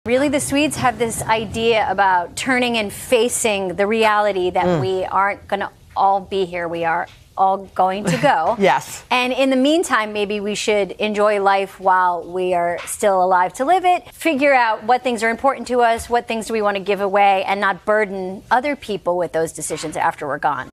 Really, the Swedes have this idea about turning and facing the reality that we aren't going to all be here. We are all going to go. Yes. And in the meantime, maybe we should enjoy life while we are still alive to live it, figure out what things are important to us, what things do we want to give away, and not burden other people with those decisions after we're gone.